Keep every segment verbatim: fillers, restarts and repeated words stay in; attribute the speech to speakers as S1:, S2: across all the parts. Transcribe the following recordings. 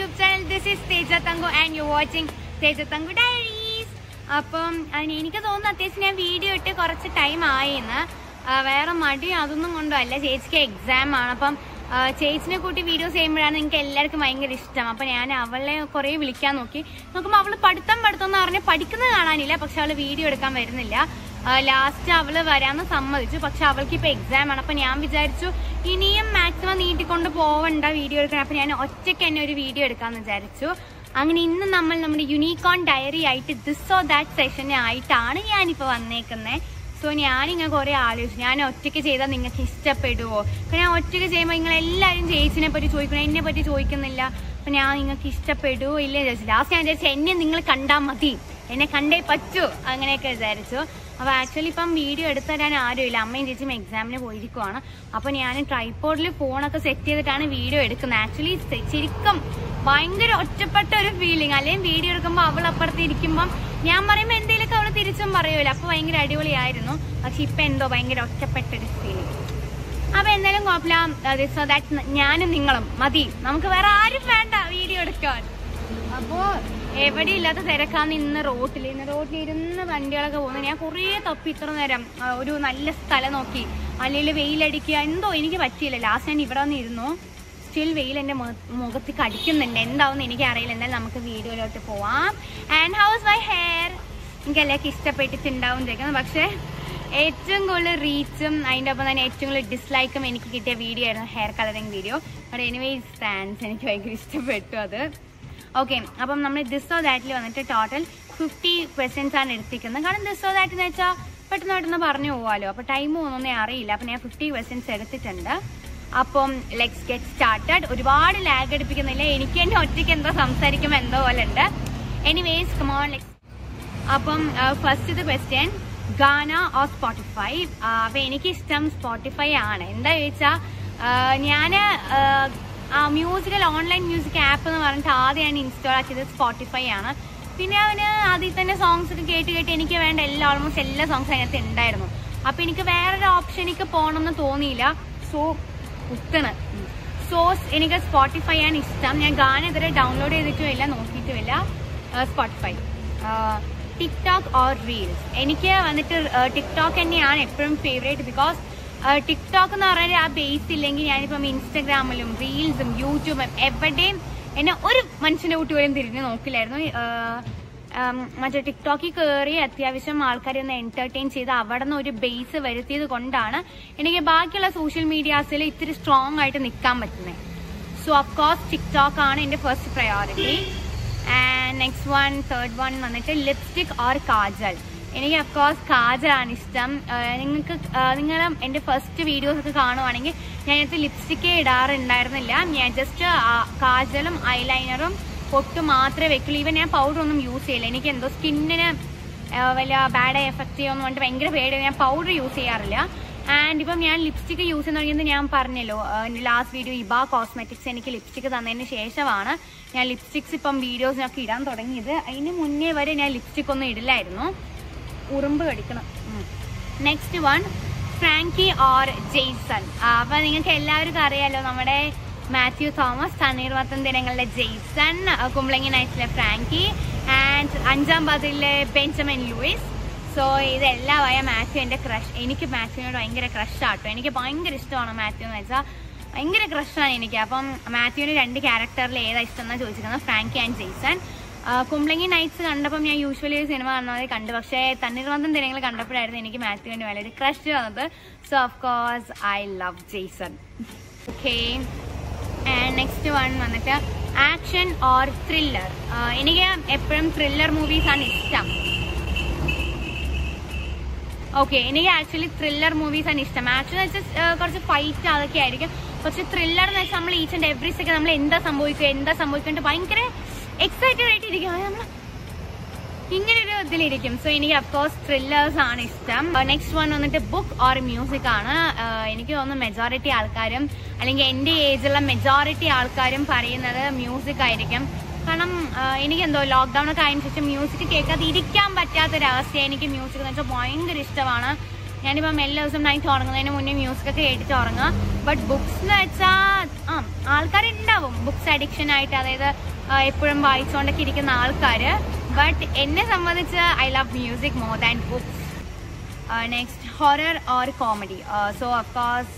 S1: YouTube channel. This is Teja Tangu and you're watching Teja Tangu Diaries. അപ്പം എനിക്ക് തോന്നുന്നു അത്യാവശ്യം ഞാൻ വീഡിയോ ഇട്ട് കുറച്ച് ടൈം ആയിന്ന്. വേറെ മടി അതൊന്നും കൊണ്ടല്ല, ചേച്ചിക്ക് എക്സാം ആണ്. അപ്പം ചേച്ചിനെ കൂട്ടി വീഡിയോസ് ചെയ്യുമ്പോഴാണ് നിങ്ങൾക്ക് എല്ലാവർക്കും ഭയങ്കര ഇഷ്ടം. അപ്പൊ ഞാൻ അവളെ കുറെ വിളിക്കാൻ നോക്കി നോക്കുമ്പോൾ അവള് പഠിത്തം പഠിത്തം എന്ന് പറഞ്ഞാൽ പഠിക്കുന്നത് കാണാനില്ല, പക്ഷെ അവള് വീഡിയോ എടുക്കാൻ വരുന്നില്ല. ലാസ്റ്റ് അവള് വരാന്ന് സമ്മതിച്ചു, പക്ഷെ അവൾക്ക് ഇപ്പൊ എക്സാം ആണ്. അപ്പൊ ഞാൻ വിചാരിച്ചു ഇനിയും മാക്സിമം നീട്ടിക്കൊണ്ട് പോവണ്ട വീഡിയോ എടുക്കാൻ. അപ്പൊ ഞാൻ ഒറ്റയ്ക്ക് തന്നെ ഒരു വീഡിയോ എടുക്കാന്ന് വിചാരിച്ചു. അങ്ങനെ ഇന്ന് നമ്മൾ നമ്മുടെ യൂണിക്കോൺ ഡയറി ആയിട്ട് ദിസ് ഓർ ദാറ്റ് സെഷൻ ആയിട്ടാണ് ഞാനിപ്പോ വന്നേക്കുന്നത്. സോ ഞാനിങ്ങനെ കുറെ ആലോചിച്ചു, ഞാൻ ഒറ്റയ്ക്ക് ചെയ്താൽ നിങ്ങൾക്ക് ഇഷ്ടപ്പെടുവോ? അപ്പൊ ഞാൻ ഒറ്റയ്ക്ക് ചെയ്യുമ്പോൾ നിങ്ങൾ എല്ലാവരും ചേച്ചിനെ പറ്റി ചോദിക്കണം, എന്നെ പറ്റി ചോദിക്കുന്നില്ല. അപ്പൊ ഞാൻ നിങ്ങൾക്ക് ഇഷ്ടപ്പെടുവോ ഇല്ലേ ചോദിച്ചു. ലാസ്റ്റ് ഞാൻ വിചാരിച്ചു എന്നെ നിങ്ങൾ കണ്ടാൽ മതി, എന്നെ കണ്ടേ പറ്റൂ, അങ്ങനെയൊക്കെ വിചാരിച്ചു. അപ്പൊ ആക്ച്വലി ഇപ്പം വീഡിയോ എടുത്തു തരാൻ ആരുമില്ല, അമ്മയും ചേച്ചിയും എക്സാമിന് പോയിരിക്കുവാണ്. അപ്പൊ ഞാൻ ട്രൈപോഡിൽ ഫോണൊക്കെ സെറ്റ് ചെയ്തിട്ടാണ് വീഡിയോ എടുക്കുന്നത്. ആക്ച്വലി ശരിക്കും ഭയങ്കര ഒറ്റപ്പെട്ട ഒരു ഫീലിംഗ്. അല്ലെങ്കിൽ വീഡിയോ എടുക്കുമ്പോൾ അവൾ അപ്പുറത്ത് ഇരിക്കുമ്പം ഞാൻ പറയുമ്പോൾ എന്തെങ്കിലുമൊക്കെ അവള് തിരിച്ചും പറയുമല്ലോ. അപ്പൊ ഭയങ്കര അടിപൊളിയായിരുന്നു. പക്ഷെ ഇപ്പൊ എന്തോ ഭയങ്കര ഒറ്റപ്പെട്ടൊരു ഫീലിംഗ്. അപ്പൊ എന്തായാലും കുഴപ്പമില്ല, സോ ദാറ്റ് ഞാനും നിങ്ങളും മതി, നമുക്ക് വേറെ ആരും വേണ്ട വീഡിയോ എടുക്കാൻ. അപ്പോ എവിടെ ഇല്ലാത്ത തിരക്കാന്ന് ഇന്ന് റോട്ടിൽ ഇന്ന് റോട്ടിൽ ഇരുന്ന് വണ്ടികളൊക്കെ പോകുന്നത്. ഞാൻ കുറേ തപ്പി ഇത്ര നേരം ഒരു നല്ല സ്ഥലം നോക്കി, അല്ലെങ്കിൽ വെയിലടിക്കുക എന്തോ എനിക്ക് പറ്റിയില്ല. ലാസ്റ്റ് ഞാൻ ഇവിടെ വന്ന് ഇരുന്നു, സ്റ്റിൽ വെയിൽ എന്റെ മുഖത്ത് കടിക്കുന്നുണ്ട്. എന്താവുന്ന എനിക്കറിയില്ല. എന്തായാലും നമുക്ക് വീഡിയോയിലോട്ട് പോവാം. ആൻഡ് ഹൗസ് മൈ ഹെയർ എനിക്ക് എല്ലാവർക്കും ഇഷ്ടപ്പെട്ടിട്ടുണ്ടാവും ചോദിക്കുന്നത്. പക്ഷെ ഏറ്റവും കൂടുതൽ റീച്ചും അതിൻ്റെ ഒപ്പം തന്നെ ഏറ്റവും കൂടുതൽ ഡിസ്ലൈക്കും എനിക്ക് കിട്ടിയ വീഡിയോ ആയിരുന്നു hair colouring video. But anyways thanks, എനിക്ക് ഭയങ്കര ഇഷ്ടപ്പെട്ടു അത്. ഓക്കെ, അപ്പം നമ്മൾ ദിസ് ഓർ ദാറ്റിൽ വന്നിട്ട് ടോട്ടൽ ഫിഫ്റ്റി ക്വസ്റ്റ്യൻസ് ആണ് എടുത്തിരിക്കുന്നത്. കാരണം ദിസ് ഓർ ദാറ്റ് എന്ന് വെച്ചാൽ പെട്ടെന്ന് പെട്ടെന്ന് പറഞ്ഞു പോവാലോ. അപ്പൊ ടൈം ഒന്നും അറിയില്ല. അപ്പൊ ഞാൻ ഫിഫ്റ്റി ക്വസ്റ്റ്യൻസ് എടുത്തിട്ടുണ്ട്. അപ്പം ലെറ്റ്സ് ഗെറ്റ് സ്റ്റാർട്ടഡ്. ഒരുപാട് ലാഗ് എടുപ്പിക്കുന്നില്ല, എനിക്ക് തന്നെ ഒറ്റയ്ക്ക് എന്തോ സംസാരിക്കുമ്പോൾ എന്തോ പോലെ ഉണ്ട്. Anyways come on let's. അപ്പം ഫസ്റ്റത്തെ ക്വസ്റ്റ്യൻ, ഗാന ഓർ സ്പോട്ടിഫൈ? അപ്പൊ എനിക്കിഷ്ടം സ്പോട്ടിഫൈ ആണ്. എന്താ ചോദിച്ചാൽ ഞാന് ആ മ്യൂസിക്കൽ ഓൺലൈൻ മ്യൂസിക് ആപ്പ് എന്ന് പറഞ്ഞിട്ട് ആദ്യം ഞാൻ ഇൻസ്റ്റാൾ ആക്കിയത് സ്പോട്ടിഫൈ ആണ്. പിന്നെ അവന് അതിൽ തന്നെ സോങ്സ് ഒക്കെ കേട്ട് കേട്ട് എനിക്ക് വേണ്ട എല്ലാ ഓൾമോസ്റ്റ് എല്ലാ സോങ്സും അതിനകത്ത് ഉണ്ടായിരുന്നു. അപ്പൊ എനിക്ക് വേറൊരു ഓപ്ഷനിക്ക് പോകണമെന്ന് തോന്നിയില്ല. സോ കുത്തണ് സോ എനിക്ക് സ്പോട്ടിഫൈ ആണ് ഇഷ്ടം. ഞാൻ ഗാന ഇതുവരെ ഡൗൺലോഡ് ചെയ്തിട്ടുമില്ല, നോക്കിയിട്ടുമില്ല. സ്പോട്ടിഫൈ. TikTok or reels? എനിക്ക് വന്നിട്ട് ടിക്ടോക്ക് തന്നെയാണ് എപ്പോഴും ഫേവറേറ്റ്. ബിക്കോസ് ടിക്ടോക്ക് എന്ന് പറഞ്ഞാൽ ആ ബേസ് ഇല്ലെങ്കിൽ ഞാനിപ്പം ഇൻസ്റ്റഗ്രാമിലും റീൽസും യൂട്യൂബും എവിടെയും എന്നെ ഒരു മനുഷ്യന്റെ കുട്ടി പോലും തിരിഞ്ഞ് നോക്കില്ലായിരുന്നു. മറ്റേ ടിക്ടോക്കിൽ കയറി അത്യാവശ്യം ആൾക്കാരെ ഒന്ന് എന്റർടൈൻ ചെയ്ത് അവിടെ നിന്ന് ഒരു ബേസ് വരുത്തിയത് കൊണ്ടാണ് എനിക്ക് ബാക്കിയുള്ള സോഷ്യൽ മീഡിയാസിൽ ഇത്തിരി സ്ട്രോങ് ആയിട്ട് നിൽക്കാൻ പറ്റുന്നത്. സോ അഫ്കോഴ്സ് ടിക്ടോക്ക് ആണ് എന്റെ first priority. And next one third one വന്നിട്ട് ലിപ്സ്റ്റിക് ഓർ കാജൽ? എനിക്ക് അഫ്കോഴ്സ് കാജലാണ് ഇഷ്ടം. നിങ്ങൾക്ക് നിങ്ങൾ എൻ്റെ ഫസ്റ്റ് വീഡിയോസ് ഒക്കെ കാണുവാണെങ്കിൽ ഞാൻ ഇതിനകത്ത് ലിപ്സ്റ്റിക്കേ ഇടാറുണ്ടായിരുന്നില്ല. ഞാൻ ജസ്റ്റ് കാജലും ഐലൈനറും പൊട്ട് മാത്രമേ വെക്കുള്ളൂ. ഈവൻ ഞാൻ പൗഡർ ഒന്നും യൂസ് ചെയ്യില്ല. എനിക്ക് എന്തോ സ്കിന്നിന് വലിയ ബാഡ് എഫക്ട് ചെയ്യുമെന്ന് പറഞ്ഞിട്ട് ഭയങ്കര പേടി, ഞാൻ പൗഡർ യൂസ് ചെയ്യാറില്ല. ആൻഡ് ഇപ്പം ഞാൻ ലിപ്സ്റ്റിക്ക് യൂസ് ചെയ്യുന്ന തുടങ്ങിയത് ഞാൻ പറഞ്ഞല്ലോ എൻ്റെ ലാസ്റ്റ് വീഡിയോ, ഇബ കോസ്മെറ്റിക്സ് എനിക്ക് ലിപ്സ്റ്റിക്ക് തന്നതിന് ശേഷമാണ് ഞാൻ ലിപ്സ്റ്റിക്സ് ഇപ്പം വീഡിയോസിനൊക്കെ ഇടാൻ തുടങ്ങിയത്. അതിന് മുന്നേ വരെ ഞാൻ ലിപ്സ്റ്റിക് ഒന്നും ഇടില്ലായിരുന്നു. ഉറുമ്പ് കടിക്കണം. Next one, Frankie or Jason? അപ്പൊ നിങ്ങൾക്ക് എല്ലാവർക്കും അറിയാലോ, നമ്മുടെ മാത്യു തോമസ്, തണ്ണീർമത്തൻ ദിനങ്ങളിലെ ജെയ്സൺ, കുമ്പളങ്ങി നൈറ്റ്സിലെ ഫ്രാങ്കി, ആൻഡ് അഞ്ചാം പതിലെ ബെഞ്ചമിൻ ലൂയിസ്. സോ ഇതെല്ലാമായ മാത്യു എന്റെ ക്രഷ്. എനിക്ക് മാത്യുവിനോട് ഭയങ്കര ക്രഷ് ആട്ടോ. എനിക്ക് ഭയങ്കര ഇഷ്ടമാണ് മാത്യു എന്ന് വെച്ചാൽ, ഭയങ്കര ക്രഷാണ് എനിക്ക്. അപ്പം മാത്യുവിന് രണ്ട് ക്യാരക്ടറിൽ ഏതാ ഇഷ്ടം എന്നാണ് ചോദിച്ചിരിക്കുന്നത്, Frankie and Jason. Kumbalangi Nights കണ്ടപ്പം ഞാൻ യൂഷ്വലി സിനിമ കാണുന്നത് കണ്ടു, പക്ഷേ തണ്ണീർമത്തൻ ദിനങ്ങൾ കണ്ടപ്പോഴായിരുന്നു എനിക്ക് മാത്യുവിന് വളരെ ക്രഷ് വന്നത്. So of course I love Jason. Okay, and next one വന്നിട്ട് ആക്ഷൻ ഓർ ത്രില്ലർ? എനിക്ക് എപ്പോഴും ത്രില്ലർ മൂവീസ് ആണ് ഇഷ്ടം. ഓക്കെ, എനിക്ക് ആക്ച്വലി ത്രില്ലർ മൂവീസ് ആണ് ഇഷ്ടം. ആക്ഷൻ എന്ന് വെച്ചാൽ കുറച്ച് ഫൈറ്റ് അതൊക്കെ ആയിരിക്കും. പക്ഷെ ത്രില്ലർ എന്ന് വെച്ചാൽ നമ്മൾ ഈച്ച് ആൻഡ് എവറി സെക്കൻഡ് നമ്മൾ എന്താ സംഭവിക്കുക എന്താ സംഭവിക്കേണ്ടത് ഭയങ്കര എക്സൈറ്റഡ് ആയിട്ട് ഇരിക്കും, നമ്മൾ ഇങ്ങനെ ഒരു ഇതിലിരിക്കും. സോ എനിക്ക് അഫ്കോഴ്സ് ത്രില്ലേഴ്സ് ആണ് ഇഷ്ടം. നെക്സ്റ്റ് വൺ വന്നിട്ട് ബുക്ക് ഓർ മ്യൂസിക് ആണ്? എനിക്ക് തോന്നുന്നു മെജോറിറ്റി ആൾക്കാരും അല്ലെങ്കിൽ എന്റെ ഏജുള്ള മെജോറിറ്റി ആൾക്കാരും പറയുന്നത് മ്യൂസിക് ആയിരിക്കും. കാരണം എനിക്കെന്തോ ലോക്ക്ഡൌൺ ഒക്കെ അതിന് ശേഷം മ്യൂസിക് കേൾക്കാതെ ഇരിക്കാൻ പറ്റാത്തൊരവസ്ഥ. എനിക്ക് മ്യൂസിക് എന്ന് വെച്ചാൽ ഭയങ്കര ഇഷ്ടമാണ്. ഞാനിപ്പം എല്ലാ ദിവസവും നൈറ്റ് ഉറങ്ങുന്നതിന് മുന്നേ മ്യൂസിക് ഒക്കെ കേട്ടിട്ട് ഉറങ്ങുക. ബട്ട് ബുക്സ് എന്ന് വെച്ചാൽ ആ ആൾക്കാരുണ്ടാവും ബുക്സ് അഡിക്ഷൻ ആയിട്ട്, അതായത് എപ്പോഴും വായിച്ചുകൊണ്ടൊക്കെ ഇരിക്കുന്ന ആൾക്കാർ. ബട്ട് എന്നെ സംബന്ധിച്ച് I love music more than books. Next horror or comedy. So of course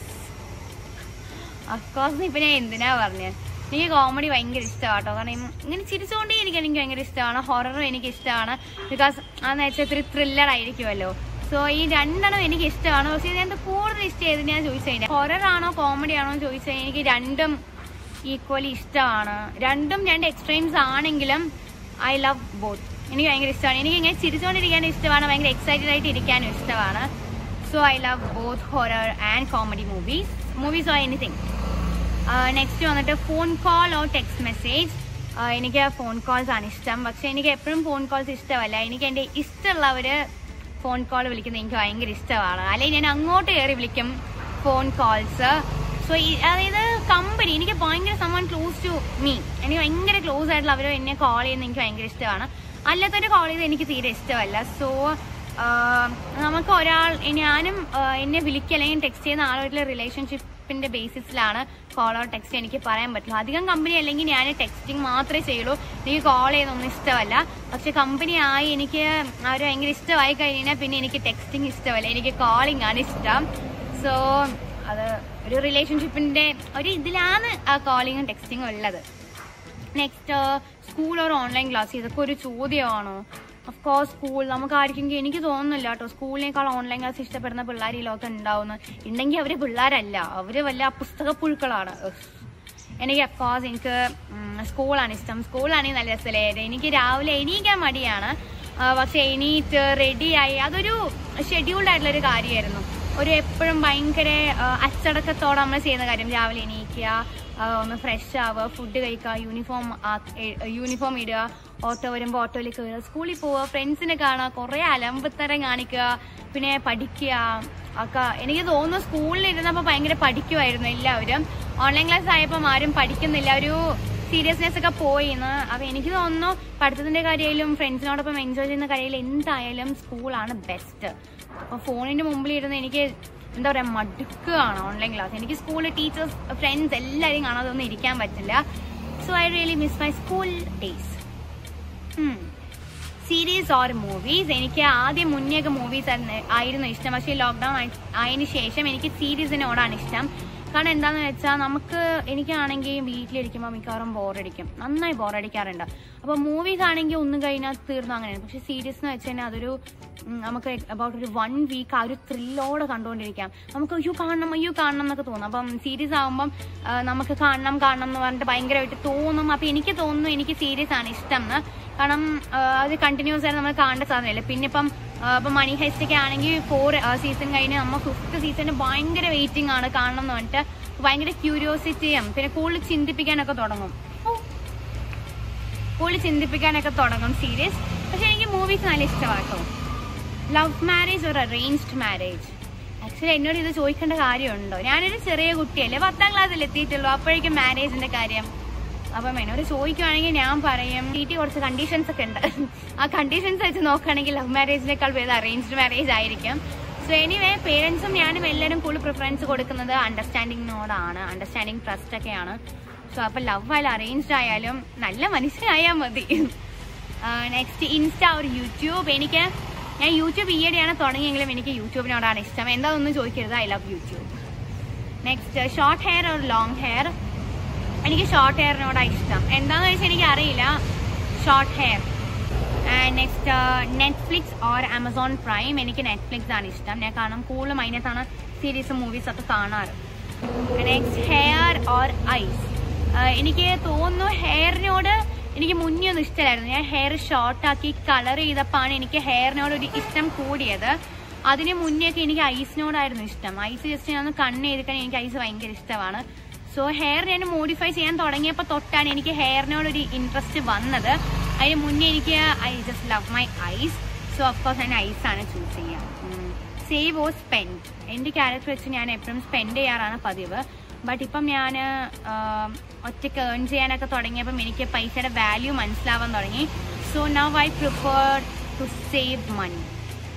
S1: of course ഇപ്പം ഞാൻ എന്തിനാ പറഞ്ഞത്, എനിക്ക് കോമഡി ഭയങ്കര ഇഷ്ടമാണ് കേട്ടോ. കാരണം ഇങ്ങനെ ചിരിച്ചുകൊണ്ടേ എനിക്ക് എനിക്ക് ഭയങ്കര ഇഷ്ടമാണ്. ഹൊററും എനിക്ക് ഇഷ്ടമാണ്, ബിക്കോസ് അതെന്ന് വെച്ചാൽ ഇത്തിരി ത്രില്ലർ ആയിരിക്കുമല്ലോ. സോ ഈ രണ്ടെണ്ണം എനിക്ക് ഇഷ്ടമാണ്. പക്ഷേ ഇതിനകത്ത് കൂടുതൽ ഇഷ്ടം ഏതിനാ ചോദിച്ചു കഴിഞ്ഞാൽ ഹൊററാണോ കോമഡി ആണോ എന്ന് ചോദിച്ചു കഴിഞ്ഞാൽ എനിക്ക് രണ്ടും ഈക്വലി ഇഷ്ടമാണ്. രണ്ടും രണ്ട് എക്സ്ട്രീംസ് ആണെങ്കിലും ഐ ലവ് ബോത്ത്. എനിക്ക് ഭയങ്കര ഇഷ്ടമാണ്. എനിക്ക് ഇങ്ങനെ ചിരിച്ചുകൊണ്ടിരിക്കാനും ഇഷ്ടമാണ്, ഭയങ്കര എക്സൈറ്റഡ് ആയിട്ട് ഇരിക്കാനും ഇഷ്ടമാണ്. So I love both horror and comedy movies movies or anything. Next വന്നിട്ട് phone call or text message. എനിക്ക് ഫോൺ കോൾസ് ആണ് ഇഷ്ടം. പക്ഷെ എനിക്ക് എപ്പോഴും ഫോൺ കോൾസ് ഇഷ്ടമല്ല. എനിക്ക് എൻ്റെ ഇഷ്ടമുള്ളവര് ഫോൺ കോൾ വിളിക്കുന്നത് എനിക്ക് ഭയങ്കര ഇഷ്ടമാണ്. അല്ലെങ്കിൽ ഞാൻ അങ്ങോട്ട് കയറി വിളിക്കും ഫോൺ കോൾസ്. സോ അതായത് കമ്പനി എനിക്ക് ഭയങ്കര സമ്മൺ ക്ലോസ് ടു മീ, എനിക്ക് ഭയങ്കര ക്ലോസ് ആയിട്ടുള്ള അവർ എന്നെ കോൾ ചെയ്യുന്നത് എനിക്ക് ഭയങ്കര ഇഷ്ടമാണ്. അല്ലാത്തവരെ കോൾ ചെയ്ത് എനിക്ക് തീരെ ഇഷ്ടമല്ല. സോ നമുക്ക് ഒരാൾ ഞാനും എന്നെ വിളിക്കുക അല്ലെങ്കിൽ ടെക്സ്റ്റ് ചെയ്യുന്ന ആളുമായിട്ടുള്ള റിലേഷൻഷിപ്പിന്റെ ബേസിസിലാണ് കോൾ ഓർ ടെക്സ്റ്റ് എനിക്ക് പറയാൻ പറ്റുള്ളൂ. അധികം കമ്പനി അല്ലെങ്കിൽ ഞാൻ ടെക്സ്റ്റിംഗ് മാത്രമേ ചെയ്യുള്ളൂ. എനിക്ക് കോൾ ചെയ്യുന്നൊന്നും ഇഷ്ടമല്ല. പക്ഷെ കമ്പനി ആയി എനിക്ക് അവർ ഭയങ്കര ഇഷ്ടമായി കഴിഞ്ഞാൽ പിന്നെ എനിക്ക് ടെക്സ്റ്റിംഗ് ഇഷ്ടമല്ല, എനിക്ക് കോളിംഗ് ആണ് ഇഷ്ടം. സോ അത് ഒരു റിലേഷൻഷിപ്പിന്റെ ഒരു ഇതിലാണ് ആ കോളിങ്ങും ടെക്സ്റ്റിങ്ങും ഉള്ളത്. Next school or online class. ഇതൊക്കെ ഒരു ചോദ്യമാണോ? Of course school. നമുക്ക് ആർക്കെങ്കിലും എനിക്ക് തോന്നുന്നില്ല കേട്ടോ സ്കൂളിനേക്കാൾ ഓൺലൈൻ ക്ലാസ് ഇഷ്ടപ്പെടുന്ന പിള്ളേർ ഈ ലോകത്ത് ഉണ്ടാവുന്നു. ഉണ്ടെങ്കിൽ അവര് പിള്ളേരല്ല, അവര് വല്ല പുസ്തക പുഴുക്കളാണ്. എനിക്ക് അഫ്കോഴ്സ് എനിക്ക് സ്കൂളാണ് ഇഷ്ടം. സ്കൂളാണെങ്കിൽ നല്ല രസമല്ലേ. എനിക്ക് രാവിലെ എണീക്കാൻ മടിയാണ്, പക്ഷെ എണീറ്റ് റെഡിയായി അതൊരു ഷെഡ്യൂൾഡ് ആയിട്ടുള്ളൊരു കാര്യമായിരുന്നു. ഒരു എപ്പോഴും ഭയങ്കര അച്ചടക്കത്തോടെ നമ്മൾ ചെയ്യുന്ന കാര്യം. രാവിലെ എണീക്കുക, ഒന്ന് ഫ്രഷ് ആവുക, ഫുഡ് കഴിക്കുക, യൂണിഫോം യൂണിഫോം ഇടുക, ഓട്ടോ വരുമ്പോൾ ഓട്ടോയിൽ കയറുക, സ്കൂളിൽ പോവുക, ഫ്രണ്ട്സിനെ കാണുക, കുറേ അലമ്പത്തരം കാണിക്കുക, പിന്നെ പഠിക്കുക ഒക്കെ. എനിക്ക് തോന്നുന്നു സ്കൂളിൽ ഇരുന്നപ്പോൾ ഭയങ്കര പഠിക്കുമായിരുന്നു എല്ലാവരും. ഓൺലൈൻ ക്ലാസ് ആയപ്പോൾ ആരും പഠിക്കുന്നില്ല, ഒരു സീരിയസ്നെസ് ഒക്കെ പോയിന്ന്. അപ്പം എനിക്ക് തോന്നുന്നു പഠിത്തത്തിന്റെ കാര്യമായാലും ഫ്രണ്ട്സിനോടൊപ്പം എൻജോയ് ചെയ്യുന്ന കാര്യമായാലും എന്തായാലും സ്കൂളാണ് ബെസ്റ്റ്. അപ്പൊ ഫോണിന്റെ മുമ്പിൽ ഇരുന്ന് എനിക്ക് എന്താ പറയാ മടുക്കുകയാണ് ഓൺലൈൻ ക്ലാസ്. എനിക്ക് സ്കൂളിൽ ടീച്ചേഴ്സ് ഫ്രണ്ട്സ് എല്ലാവരും കാണാതെ ഒന്നും ഇരിക്കാൻ പറ്റില്ല. So I really miss my school days. Series or movies. എനിക്ക് ആദ്യം മുന്നേയൊക്കെ മൂവീസ് ആയിരുന്നു ഇഷ്ടം. പക്ഷേ ലോക്ക്ഡൌൺ ആയതിനു ശേഷം എനിക്ക് സീരീസിനോടാണ് ഇഷ്ടം. കാരണം എന്താണെന്ന് വെച്ചാൽ നമുക്ക് എനിക്കാണെങ്കിൽ വീട്ടിലിരിക്കുമ്പോൾ മിക്കവാറും ബോറടിക്കും, നന്നായി ബോറടിക്കാറുണ്ട്. അപ്പോൾ മൂവീസ് ആണെങ്കിൽ ഒന്നും കഴിഞ്ഞാൽ തീർന്നു അങ്ങനെയാണ്. പക്ഷെ സീരീസ് എന്ന് വെച്ച് കഴിഞ്ഞാൽ അതൊരു നമുക്ക് അബൌട്ട് ഒരു വൺ വീക്ക് ആ ഒരു ത്രില്ലോടെ കണ്ടുകൊണ്ടിരിക്കാം. നമുക്ക് അയ്യോ കാണണം അയ്യോ കാണണം എന്നൊക്കെ തോന്നും. അപ്പം സീരീസ് ആകുമ്പം നമുക്ക് കാണണം കാണണം എന്ന് പറഞ്ഞിട്ട് ഭയങ്കരമായിട്ട് തോന്നും. അപ്പം എനിക്ക് തോന്നുന്നു എനിക്ക് സീരീസ് ആണ് ഇഷ്ടം എന്ന്. കാരണം അത് കണ്ടിന്യൂസ് ആയിട്ട് നമ്മൾ കാണേണ്ട സാധനമല്ലേ. പിന്നെ ഇപ്പം ഇപ്പം മണി ഹെസ്റ്റ് ഒക്കെ ആണെങ്കിൽ ഫോർ സീസൺ കഴിഞ്ഞ് നമ്മൾ ഫിഫ്ത്ത് സീസണിന് ഭയങ്കര വെയിറ്റിംഗ് ആണ് കാണണം എന്ന് പറഞ്ഞിട്ട്. ഭയങ്കര ക്യൂരിയോസിറ്റിയും പിന്നെ കൂടുതൽ ചിന്തിപ്പിക്കാനൊക്കെ തുടങ്ങും കൂടുതൽ ചിന്തിപ്പിക്കാനൊക്കെ തുടങ്ങും സീരീസ്. പക്ഷെ എനിക്ക് മൂവീസ് നല്ല ഇഷ്ടമാണ് കേട്ടോ. ലവ് മാരേജ് ഒരു അറേഞ്ച്ഡ് മാരേജ്. ആക്ച്വലി എന്നോട് ഇത് ചോദിക്കേണ്ട കാര്യമുണ്ടോ? ഞാനൊരു ചെറിയ കുട്ടിയല്ലേ, പത്താം ക്ലാസ്സിൽ എത്തിയിട്ടുള്ളൂ, അപ്പോഴേക്കും മാരേജിന്റെ കാര്യം. അപ്പം എന്നോട് ചോദിക്കുവാണെങ്കിൽ ഞാൻ പറയും വീട്ടിൽ കുറച്ച് കണ്ടീഷൻസ് ഒക്കെ ഉണ്ട്. ആ കണ്ടീഷൻസ് വെച്ച് നോക്കുകയാണെങ്കിൽ ലവ് മാരേജിനേക്കാൾ ഭേദം അറേഞ്ച്ഡ് മാരേജ് ആയിരിക്കും. സോ എനിവേ പേരൻസും ഞാനും എല്ലാവരും കൂടുതൽ പ്രിഫറൻസ് കൊടുക്കുന്നത് അണ്ടർസ്റ്റാൻഡിങ്ങിനോടാണ്. അണ്ടർസ്റ്റാൻഡിങ് ട്രസ്റ്റ് ഒക്കെയാണ്. സോ അപ്പം ലവ് ആയാലും അറേഞ്ച്ഡ് ആയാലും നല്ല മനുഷ്യനായാൽ മതി. നെക്സ്റ്റ് ഇൻസ്റ്റ ഒരു യൂട്യൂബ്. എനിക്ക് ഞാൻ യൂട്യൂബ് ഈയിടെയാണ് തുടങ്ങിയെങ്കിലും എനിക്ക് യൂട്യൂബിനോടാണ് ഇഷ്ടം. എന്താണെന്നൊന്നും ചോദിക്കരുത്, I love YouTube. Next short hair or long hair. എനിക്ക് ഷോർട്ട് ഹെയറിനോടാണ് ഇഷ്ടം. എന്താണെന്ന് വെച്ചാൽ എനിക്ക് അറിയില്ല, short hair. Next Netflix or Amazon Prime. എനിക്ക് നെറ്റ്ഫ്ലിക്സ് ആണ് ഇഷ്ടം. ഞാൻ കാണാം കൂടുതലും അതിനകത്താണ് സീരീസും മൂവീസ് ഒക്കെ കാണാറ്. Next hair or eyes. എനിക്ക് തോന്നുന്നു ഹെയറിനോട് എനിക്ക് മുന്നേ ഒന്നും ഇഷ്ടമായിരുന്നു. ഞാൻ ഹെയർ ഷോർട്ടാക്കി കളർ ചെയ്തപ്പോഴാണ് എനിക്ക് ഹെയറിനോട് ഒരു ഇഷ്ടം കൂടിയത്. അതിന് മുന്നേയൊക്കെ എനിക്ക് ഐസിനോടായിരുന്നു ഇഷ്ടം. ഐസ് ജസ്റ്റ് ഞാൻ ഒന്ന് കണ്ണ് ചെയ്തിക്കാൻ എനിക്ക് ഐസ് ഭയങ്കര ഇഷ്ടമാണ്. സോ ഹെയർ ഞാൻ മോഡിഫൈ ചെയ്യാൻ തുടങ്ങിയപ്പോൾ തൊട്ടാണ് എനിക്ക് ഹെയറിനോടൊരു ഇൻട്രസ്റ്റ് വന്നത്. അതിന് മുന്നേ എനിക്ക് I just love my eyes. So of course ഞാൻ ഐസാണ് ചൂസ് ചെയ്യുക. Save or spend. എൻ്റെ ക്യാരക്ടർ വെച്ച് ഞാൻ എപ്പോഴും സ്പെൻഡ് ചെയ്യാറാണ് പതിവ്. ബട്ട് ഇപ്പം ഞാൻ ഒറ്റയ്ക്ക് ഏൺ ചെയ്യാനൊക്കെ തുടങ്ങിയപ്പം എനിക്ക് പൈസയുടെ വാല്യൂ മനസ്സിലാവാൻ തുടങ്ങി. So now I prefer to save money.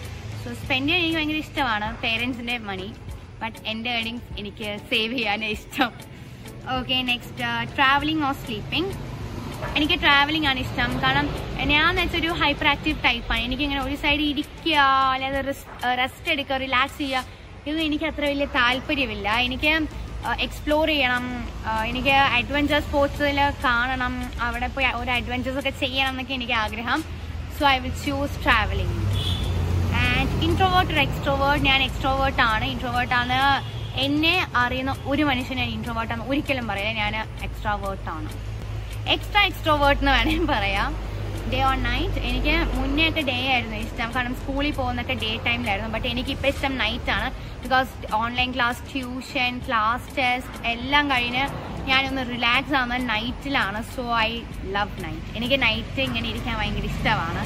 S1: So spend ചെയ്യാൻ എനിക്ക് ഭയങ്കര ഇഷ്ടമാണ്. പേരൻസിൻ്റെ മണി, ബട്ട് എൻ്റെ ഏർണിങ്സ് എനിക്ക് സേവ് ചെയ്യാനേ ഇഷ്ടം. Okay, next travelling or sleeping. എനിക്ക് ട്രാവലിംഗ് ആണ് ഇഷ്ടം. കാരണം ഞാൻ വെച്ചൊരു ഹൈപ്പർ ആക്റ്റീവ് ടൈപ്പാണ്. എനിക്കിങ്ങനെ ഒരു സൈഡ് ഇരിക്കുക, അല്ലാതെ റെസ്റ്റ് എടുക്കുക, റിലാക്സ് ചെയ്യുക, ഇതൊന്നും എനിക്ക് അത്ര വലിയ താല്പര്യമില്ല. എനിക്ക് എക്സ്പ്ലോർ ചെയ്യണം, എനിക്ക് അഡ്വഞ്ചർ സ്പോർട്സിൽ കാണണം, അവിടെ പോയി ഒരു അഡ്വഞ്ചേഴ്സ് ഒക്കെ ചെയ്യണം എന്നൊക്കെ എനിക്ക് ആഗ്രഹം. So I will choose travelling. And introvert or extrovert, ഞാൻ എക്സ്ട്രോവേർട്ട് ആണ്. ഇൻട്രോവേർട്ട് ആണ്. എന്നെ അറിയുന്ന ഒരു മനുഷ്യൻ ഞാൻ ഇൻട്രോവേർട്ട് ആണ് ഒരിക്കലും പറയില്ല. ഞാൻ എക്സ്ട്രോവേർട്ട് ആണ്. എക്സ്ട്രാ എക്സ്ട്രോവേർട്ട് എന്ന് വേണമെങ്കിൽ പറയാം. Day or night. എനിക്ക് മുന്നേ ഒക്കെ ഡേ ആയിരുന്നു ഇഷ്ടം, കാരണം സ്കൂളിൽ പോകുന്നൊക്കെ ഡേ ടൈമിലായിരുന്നു. ബട്ട് എനിക്കിപ്പോൾ ഇഷ്ടം നൈറ്റ് ആണ്. Because online class, tuition, class test എല്ലാം കഴിഞ്ഞ് ഞാനൊന്ന് റിലാക്സ് ആവുന്നത് നൈറ്റിലാണ്. So I love night. എനിക്ക് നൈറ്റ് ഇങ്ങനെ ഇരിക്കാൻ ഭയങ്കര ഇഷ്ടമാണ്.